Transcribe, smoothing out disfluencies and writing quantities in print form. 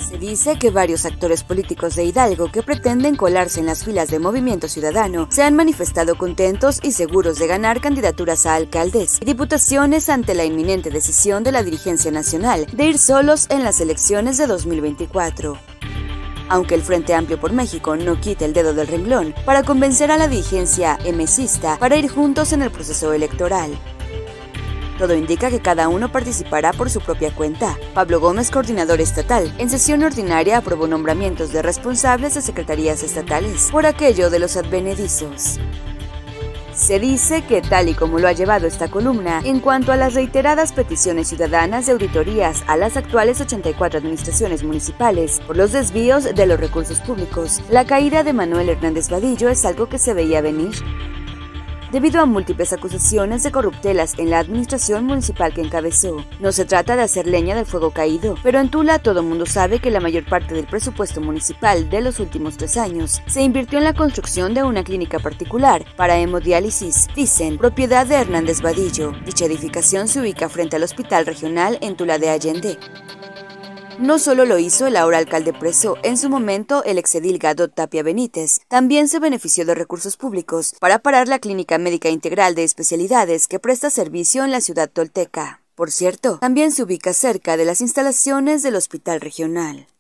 Se dice que varios actores políticos de Hidalgo que pretenden colarse en las filas de Movimiento Ciudadano se han manifestado contentos y seguros de ganar candidaturas a alcaldes y diputaciones ante la inminente decisión de la dirigencia nacional de ir solos en las elecciones de 2024. Aunque el Frente Amplio por México no quita el dedo del renglón para convencer a la dirigencia emesista para ir juntos en el proceso electoral. Todo indica que cada uno participará por su propia cuenta. Pablo Gómez, coordinador estatal, en sesión ordinaria aprobó nombramientos de responsables de secretarías estatales por aquello de los advenedizos. Se dice que, tal y como lo ha llevado esta columna, en cuanto a las reiteradas peticiones ciudadanas de auditorías a las actuales 84 administraciones municipales por los desvíos de los recursos públicos, la caída de Manuel Hernández Vadillo es algo que se veía venir. Debido a múltiples acusaciones de corruptelas en la administración municipal que encabezó. No se trata de hacer leña del fuego caído, pero en Tula todo mundo sabe que la mayor parte del presupuesto municipal de los últimos 3 años se invirtió en la construcción de una clínica particular para hemodiálisis, dicen, propiedad de Hernández Vadillo. Dicha edificación se ubica frente al Hospital Regional en Tula de Allende. No solo lo hizo el ahora alcalde preso, en su momento el exedil Gadot Tapia Benítez, también se benefició de recursos públicos para parar la clínica médica integral de especialidades que presta servicio en la ciudad tolteca. Por cierto, también se ubica cerca de las instalaciones del Hospital Regional.